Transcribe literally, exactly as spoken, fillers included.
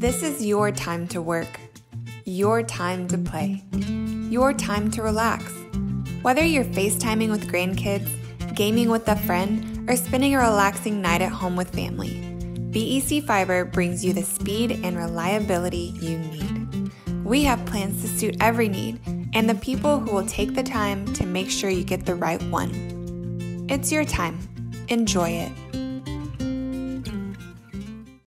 This is your time to work, your time to play, your time to relax. Whether you're FaceTiming with grandkids, gaming with a friend, or spending a relaxing night at home with family, B E C Fiber brings you the speed and reliability you need. We have plans to suit every need and the people who will take the time to make sure you get the right one. It's your time. Enjoy it.